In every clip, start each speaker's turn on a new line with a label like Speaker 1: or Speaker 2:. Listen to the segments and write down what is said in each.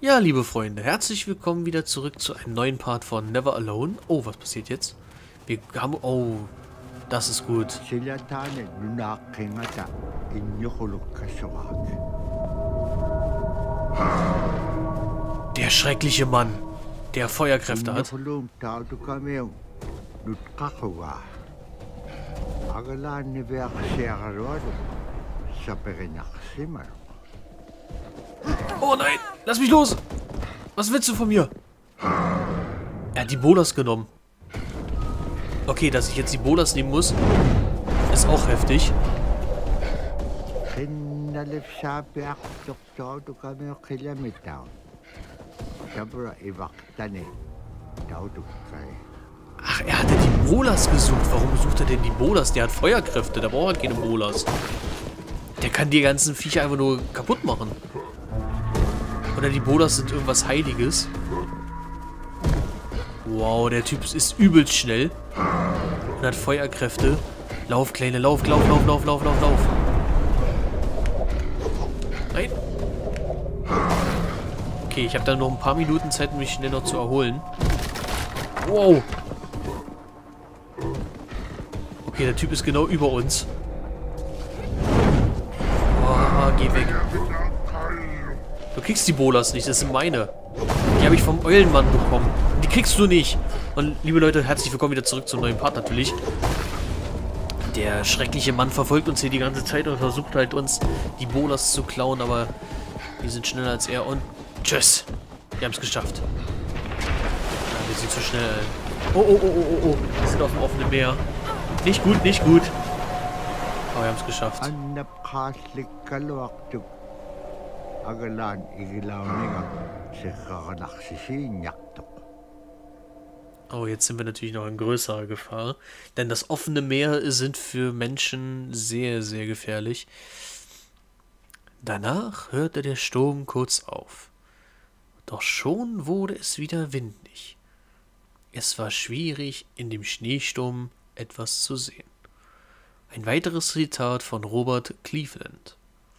Speaker 1: Ja, liebe Freunde, herzlich willkommen wieder zurück zu einem neuen Part von Never Alone. Oh, was passiert jetzt? Wir haben... Oh, das ist gut. Der schreckliche Mann, der Feuerkräfte hat. Oh nein, lass mich los! Was willst du von mir? Er hat die Bolas genommen. Okay, dass ich jetzt die Bolas nehmen muss, ist auch heftig. Ach, er hatte die Bolas gesucht. Warum sucht er denn die Bolas? Der hat Feuerkräfte, da braucht er keine Bolas. Der kann die ganzen Viecher einfach nur kaputt machen. Oder die Bolas sind irgendwas Heiliges. Wow, der Typ ist übelst schnell. Und hat Feuerkräfte. Lauf, Kleine, lauf, lauf, lauf, lauf, lauf, lauf, lauf. Nein. Okay, ich habe dann noch ein paar Minuten Zeit, mich schnell noch zu erholen. Wow. Okay, der Typ ist genau über uns. Oh, geh weg. Du kriegst die Bolas nicht, das sind meine. Die habe ich vom Eulenmann bekommen. Die kriegst du nicht. Und liebe Leute, herzlich willkommen wieder zurück zum neuen Part natürlich. Der schreckliche Mann verfolgt uns hier die ganze Zeit und versucht halt uns die Bolas zu klauen, aber wir sind schneller als er und tschüss. Wir haben es geschafft. Ja, wir sind zu schnell. Oh, oh, oh, oh, oh, oh. Wir sind auf dem offenen Meer. Nicht gut, nicht gut. Aber wir haben es geschafft. Oh, jetzt sind wir natürlich noch in größerer Gefahr. Denn das offene Meer sind für Menschen sehr, sehr gefährlich. Danach hörte der Sturm kurz auf. Doch schon wurde es wieder windig. Es war schwierig, in dem Schneesturm etwas zu sehen. Ein weiteres Zitat von Robert Cleveland.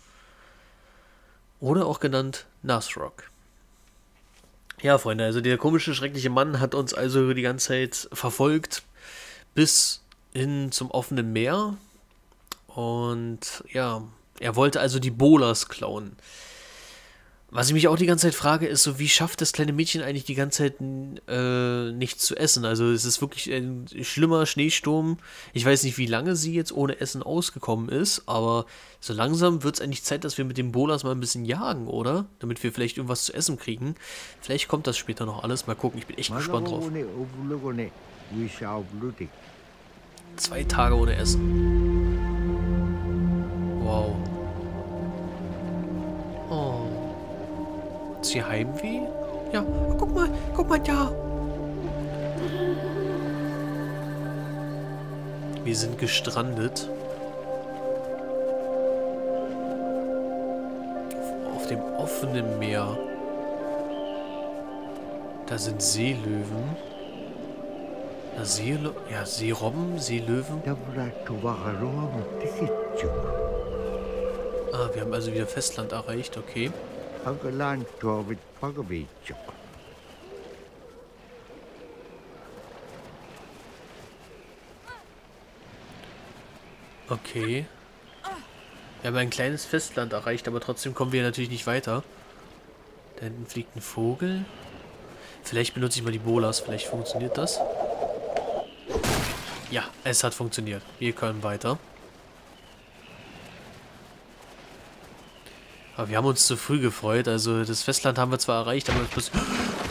Speaker 1: Oder auch genannt Nasrock. Ja, Freunde, also der komische, schreckliche Mann hat uns also die ganze Zeit verfolgt bis hin zum offenen Meer. Und ja, er wollte also die Bolas klauen. Was ich mich auch die ganze Zeit frage, ist so, wie schafft das kleine Mädchen eigentlich die ganze Zeit nichts zu essen? Also es ist wirklich ein schlimmer Schneesturm. Ich weiß nicht, wie lange sie jetzt ohne Essen ausgekommen ist, aber so langsam wird es eigentlich Zeit, dass wir mit den Bolas mal ein bisschen jagen, oder? Damit wir vielleicht irgendwas zu essen kriegen. Vielleicht kommt das später noch alles. Mal gucken, ich bin echt gespannt drauf. 2 Tage ohne Essen. Wow. Oh. Ist hier Heimweh? Ja, guck mal da. Wir sind gestrandet. Auf dem offenen Meer. Da sind Seelöwen. Ja, Seerobben, Seelöwen. Ah, wir haben also wieder Festland erreicht, okay. Okay. Wir haben ein kleines Festland erreicht, aber trotzdem kommen wir natürlich nicht weiter. Da hinten fliegt ein Vogel. Vielleicht benutze ich mal die Bolas, vielleicht funktioniert das. Ja, es hat funktioniert. Wir können weiter. Aber wir haben uns zu früh gefreut. Also das Festland haben wir zwar erreicht, aber es muss...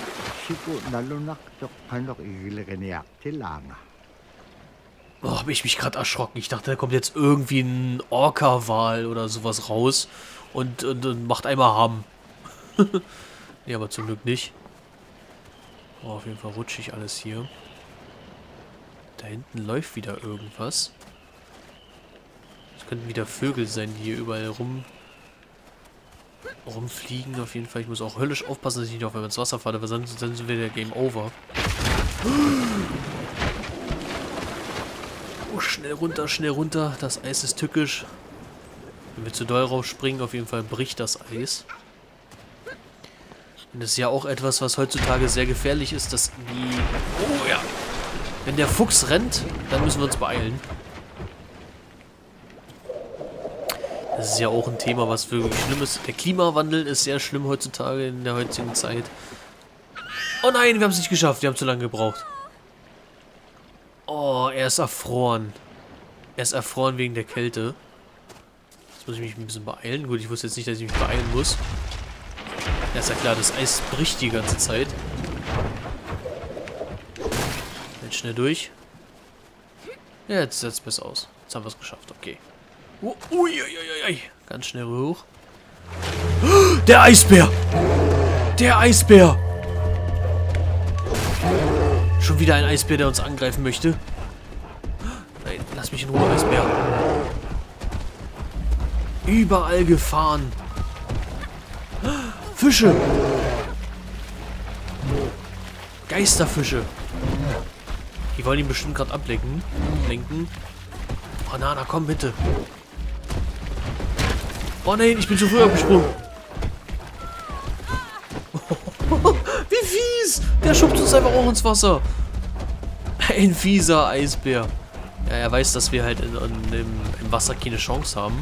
Speaker 1: Oh, habe ich mich gerade erschrocken. Ich dachte, da kommt jetzt irgendwie ein Orca-Wal oder sowas raus und macht einmal Hamm. Nee, aber zum Glück nicht. Oh, auf jeden Fall rutschig alles hier. Da hinten läuft wieder irgendwas. Es könnten wieder Vögel sein, die hier überall rumfliegen. Auf jeden Fall. Ich muss auch höllisch aufpassen, dass ich nicht auf ins Wasser falle, weil sonst sind wir der Game Over. Oh, schnell runter, schnell runter. Das Eis ist tückisch. Wenn wir zu doll rausspringen, auf jeden Fall bricht das Eis. Und das ist ja auch etwas, was heutzutage sehr gefährlich ist, dass die... Oh ja! Wenn der Fuchs rennt, dann müssen wir uns beeilen. Das ist ja auch ein Thema, was wirklich schlimm ist. Der Klimawandel ist sehr schlimm heutzutage in der heutigen Zeit. Oh nein, wir haben es nicht geschafft. Wir haben zu lange gebraucht. Oh, er ist erfroren. Er ist erfroren wegen der Kälte. Jetzt muss ich mich ein bisschen beeilen. Gut, ich wusste jetzt nicht, dass ich mich beeilen muss. Ja, ist ja klar, das Eis bricht die ganze Zeit. Jetzt schnell durch. Ja, jetzt sieht es besser aus. Jetzt haben wir es geschafft, okay. Uiuiui. Ganz schnell hoch. Der Eisbär! Der Eisbär! Schon wieder ein Eisbär, der uns angreifen möchte. Nein, lass mich in Ruhe, Eisbär. Überall gefahren. Fische! Geisterfische. Die wollen ihn bestimmt gerade ablenken. Oh, Nana, komm bitte. Oh nein, ich bin zu früh abgesprungen. Wie fies! Der schubst uns einfach auch ins Wasser. Ein fieser Eisbär. Ja, er weiß, dass wir halt im Wasser keine Chance haben.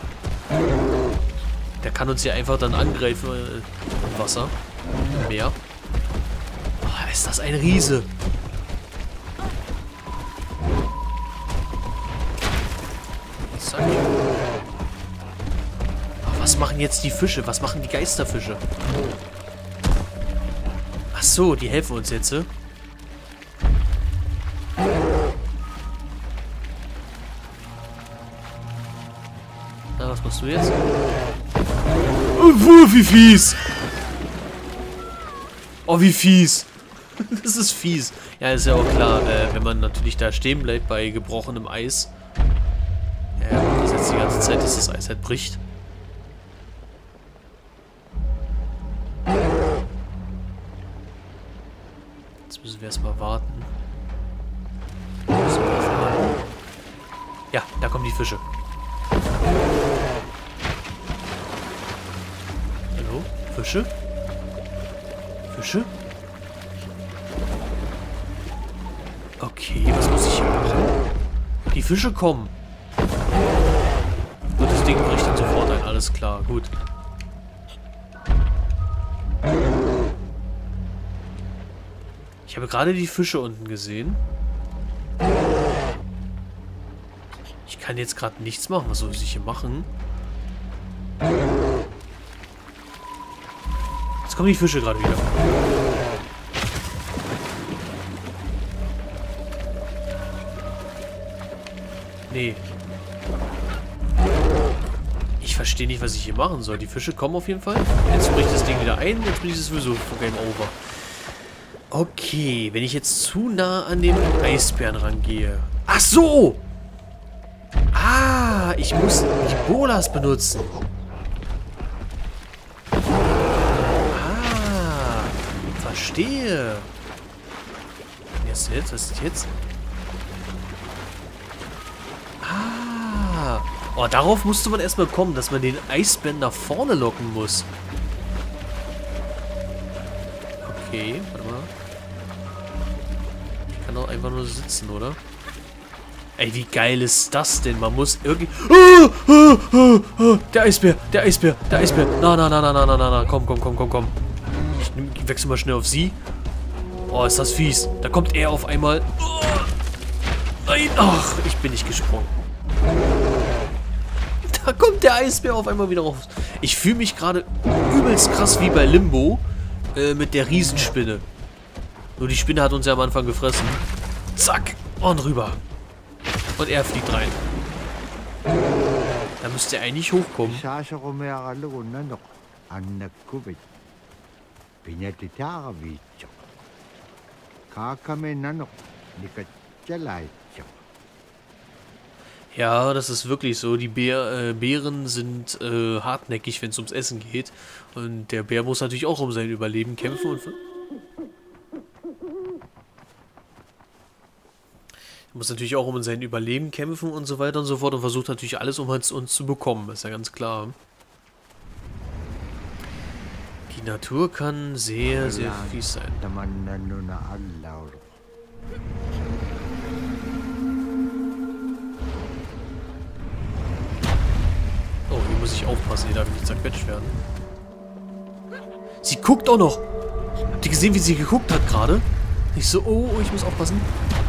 Speaker 1: Der kann uns ja einfach dann angreifen im Wasser. Im Meer. Oh, ist das ein Riese. Zack. Oh, was machen jetzt die Fische? Was machen die Geisterfische? Ach so, die helfen uns jetzt. Na, was machst du jetzt? Oh, wie fies! Oh, wie fies! Das ist fies. Ja, ist ja auch klar, wenn man natürlich da stehen bleibt bei gebrochenem Eis. Ja, das jetzt die ganze Zeit, dass das Eis halt bricht. Jetzt müssen wir erstmal warten. Ja, da kommen die Fische. Hallo? Fische? Fische? Okay, was muss ich hier machen? Die Fische kommen. Und das Ding bricht dann sofort ein. Alles klar, gut. Ich habe gerade die Fische unten gesehen. Ich kann jetzt gerade nichts machen. Was soll ich hier machen? Jetzt kommen die Fische gerade wieder. Nee. Ich verstehe nicht, was ich hier machen soll. Die Fische kommen auf jeden Fall. Jetzt bricht das Ding wieder ein. Jetzt bin ich sowieso vor Game Over. Okay, wenn ich jetzt zu nah an den Eisbären rangehe. Ach so! Ah, ich muss die Bolas benutzen. Ah, verstehe. Was ist jetzt? Ah. Oh, darauf musste man erstmal kommen, dass man den Eisbären nach vorne locken muss. Okay, warte mal. Ich kann doch einfach nur sitzen, oder? Ey, wie geil ist das denn? Man muss irgendwie... Der Eisbär, der Eisbär, der Eisbär. Na. Komm. Ich wechsle mal schnell auf sie. Oh, ist das fies. Da kommt er auf einmal. Oh, nein, ach, ich bin nicht gesprungen. Da kommt der Eisbär auf einmal wieder raus. Ich fühle mich gerade übelst krass wie bei Limbo mit der Riesenspinne. Nur die Spinne hat uns ja am Anfang gefressen. Zack, und rüber. Und er fliegt rein. Da müsste er eigentlich hochkommen. Ja, das ist wirklich so. Die Bären sind hartnäckig, wenn es ums Essen geht. Und der Bär muss natürlich auch um sein Überleben kämpfen. Und muss natürlich auch um sein Überleben kämpfen und so weiter und so fort. Und versucht natürlich alles, um uns zu bekommen. Ist ja ganz klar. Die Natur kann sehr, sehr fies sein. Oh, hier muss ich aufpassen, hier darf ich nicht zerquetscht werden. Sie guckt auch noch. Habt ihr gesehen, wie sie geguckt hat gerade? Ich so, oh, ich muss aufpassen.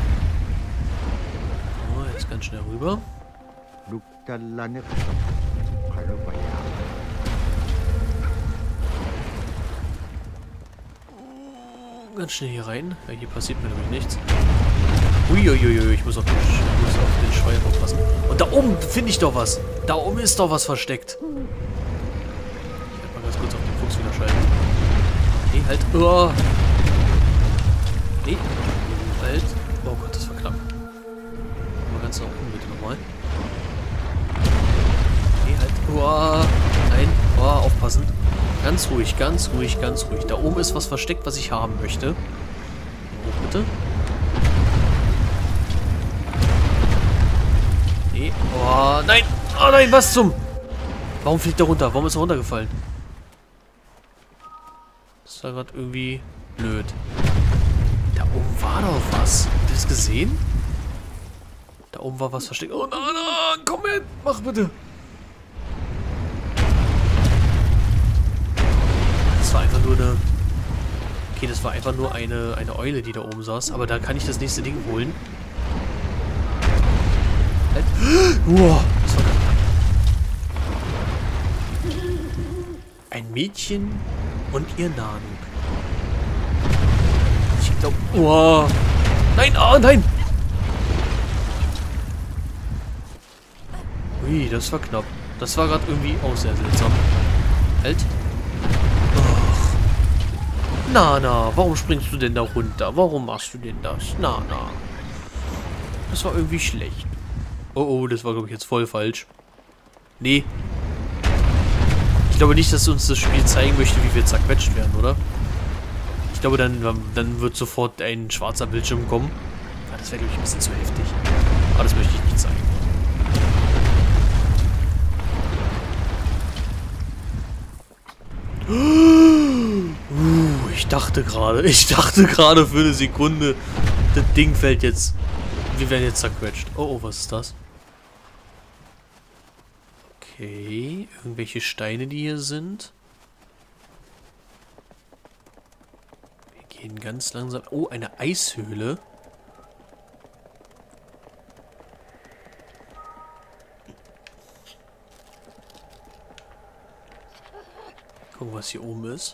Speaker 1: Oh, jetzt ganz schnell rüber. Ganz schnell hier rein. Ja, hier passiert mir nämlich nichts. Uiuiui, ich muss auf den Schwein aufpassen. Und da oben finde ich doch was. Da oben ist doch was versteckt. Ich werde mal ganz kurz auf den Fuchs wieder schalten. Nee, halt. Oh. Nee, halt. Oh Gott, das war knapp. Mal ganz nach oben bitte nochmal. Nee, halt. Oh. Nein. Oh, aufpassen. Ganz ruhig, ganz ruhig, ganz ruhig. Da oben ist was versteckt, was ich haben möchte. Hoch bitte. Nee. Oh, nein. Oh nein, was zum... Warum fliegt er runter? Warum ist er runtergefallen? Das war gerade irgendwie blöd. Da oben war doch was. Habt ihr das gesehen? Da oben war was versteckt. Oh nein, nein, komm mit. Mach bitte. Das war einfach nur eine... Okay, das war einfach nur eine Eule, die da oben saß. Aber da kann ich das nächste Ding holen. Halt. Wow, das war knapp. Ein Mädchen und ihr Nanook. Ich glaube... Wow. Nein, oh nein! Ui, das war knapp. Das war gerade irgendwie auch sehr seltsam. Halt. Nana, warum springst du denn da runter? Warum machst du denn das? Nana. Das war irgendwie schlecht. Oh, oh, das war, glaube ich, jetzt voll falsch. Nee. Ich glaube nicht, dass uns das Spiel zeigen möchte, wie wir zerquetscht werden, oder? Ich glaube, dann wird sofort ein schwarzer Bildschirm kommen. Ja, das wäre, glaube ich, ein bisschen zu heftig. Aber das möchte ich nicht zeigen. Ich dachte gerade für eine Sekunde, das Ding fällt jetzt. Wir werden jetzt zerquetscht. Oh, oh, was ist das? Okay, irgendwelche Steine, die hier sind. Wir gehen ganz langsam. Oh, eine Eishöhle. Gucken, was hier oben ist.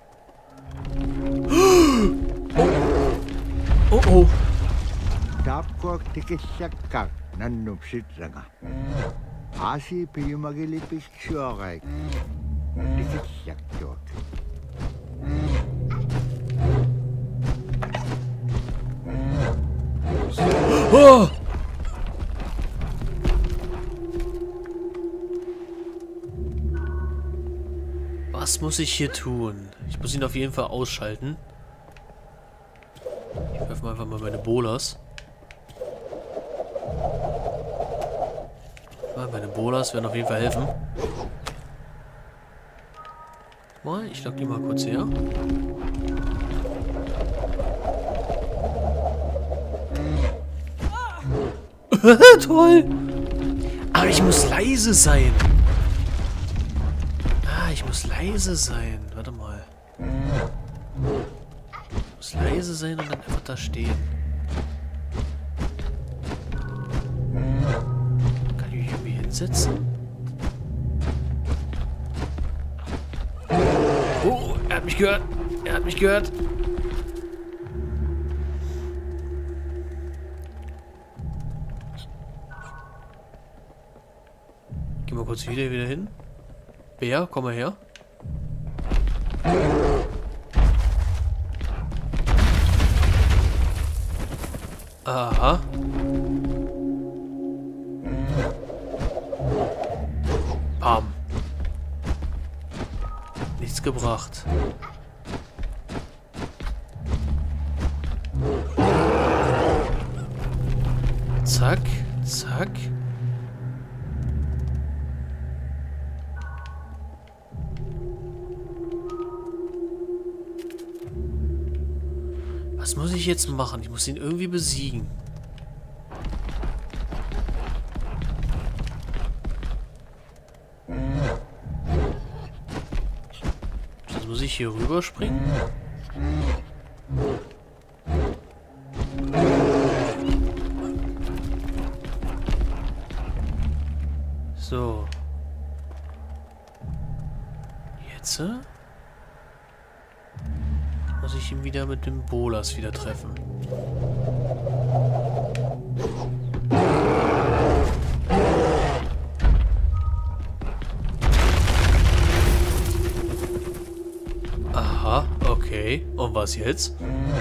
Speaker 1: Oh oh. Oh! Was muss ich hier tun? Ich muss ihn auf jeden Fall ausschalten. Ich werfe mal einfach mal meine Bolas. Meine Bolas werden auf jeden Fall helfen. Mal, ich lock die mal kurz her. Toll! Aber ich muss leise sein. Ich muss leise sein. Warte mal. Ich muss leise sein und dann einfach da stehen. Kann ich mich irgendwie hinsetzen? Oh, er hat mich gehört. Er hat mich gehört. Geh mal kurz wieder hin. Bär, komm mal her. Aha. Bam. Nichts gebracht. Zack, zack. Was muss ich jetzt machen? Ich muss ihn irgendwie besiegen. Jetzt muss ich hier rüberspringen. So. Jetzt muss ich ihn wieder mit dem Bolas wieder treffen. Aha, okay. Und was jetzt?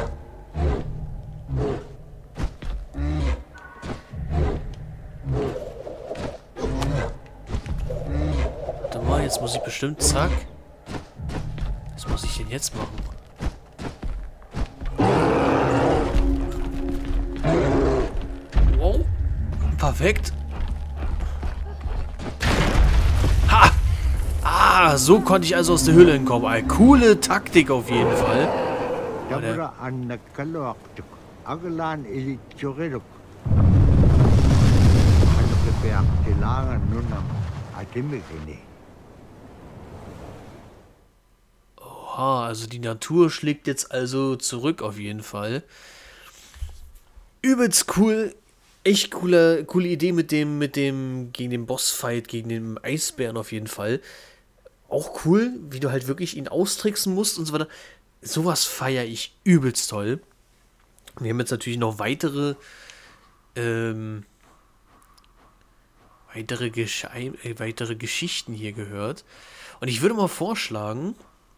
Speaker 1: Warte mal, jetzt muss ich bestimmt, zack. Was muss ich denn jetzt machen? Wow. Perfekt. Ha! Ah, so konnte ich also aus der Höhle entkommen. Eine coole Taktik auf jeden Fall. Oha, also die Natur schlägt jetzt also zurück auf jeden Fall. Übelst cool. Echt coole Idee gegen den Bossfight, gegen den Eisbären auf jeden Fall. Auch cool, wie du halt wirklich ihn austricksen musst und so weiter. Sowas feiere ich übelst toll. Wir haben jetzt natürlich noch weitere Geschichten hier gehört. Und ich würde mal vorschlagen,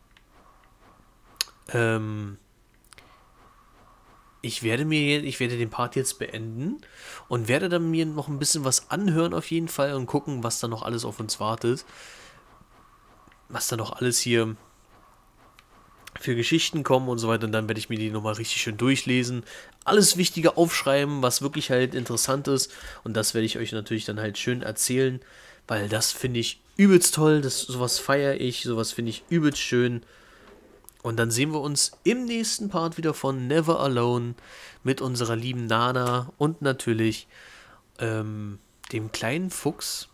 Speaker 1: ich werde den Part jetzt beenden und werde dann mir noch ein bisschen was anhören auf jeden Fall und gucken, was da noch alles auf uns wartet. Was da noch alles hier für Geschichten kommen und so weiter. Und dann werde ich mir die nochmal richtig schön durchlesen. Alles Wichtige aufschreiben, was wirklich halt interessant ist. Und das werde ich euch natürlich dann halt schön erzählen, weil das finde ich übelst toll. Sowas feiere ich, sowas finde ich übelst schön. Und dann sehen wir uns im nächsten Part wieder von Never Alone mit unserer lieben Nana und natürlich dem kleinen Fuchs.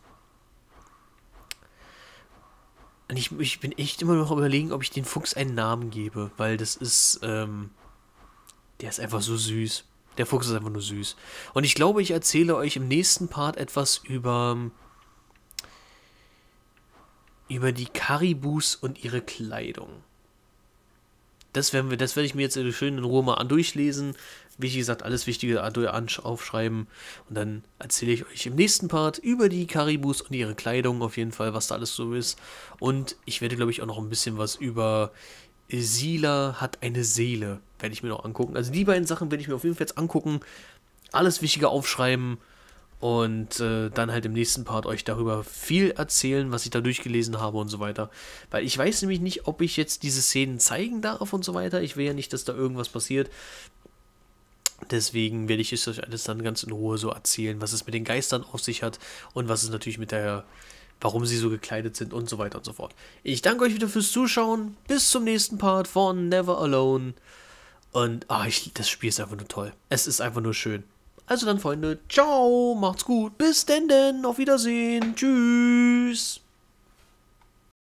Speaker 1: Und ich bin echt immer noch überlegen, ob ich den Fuchs einen Namen gebe, weil das ist, der ist einfach so süß. Der Fuchs ist einfach nur süß. Und ich glaube, ich erzähle euch im nächsten Part etwas über die Karibus und ihre Kleidung. Das werde ich mir jetzt schön in Ruhe mal durchlesen. Wie gesagt, alles Wichtige aufschreiben. Und dann erzähle ich euch im nächsten Part über die Karibus und ihre Kleidung auf jeden Fall, was da alles so ist. Und ich werde, glaube ich, auch noch ein bisschen was über Sila hat eine Seele, werde ich mir noch angucken. Also die beiden Sachen werde ich mir auf jeden Fall jetzt angucken. Alles Wichtige aufschreiben. Und dann halt im nächsten Part euch darüber viel erzählen, was ich da durchgelesen habe und so weiter. Weil ich weiß nämlich nicht, ob ich jetzt diese Szenen zeigen darf und so weiter. Ich will ja nicht, dass da irgendwas passiert. Deswegen werde ich es euch alles dann ganz in Ruhe so erzählen, was es mit den Geistern auf sich hat und was es natürlich warum sie so gekleidet sind und so weiter und so fort. Ich danke euch wieder fürs Zuschauen. Bis zum nächsten Part von Never Alone. Und das Spiel ist einfach nur toll. Es ist einfach nur schön. Also dann, Freunde, ciao, macht's gut, bis denn, auf Wiedersehen, tschüss.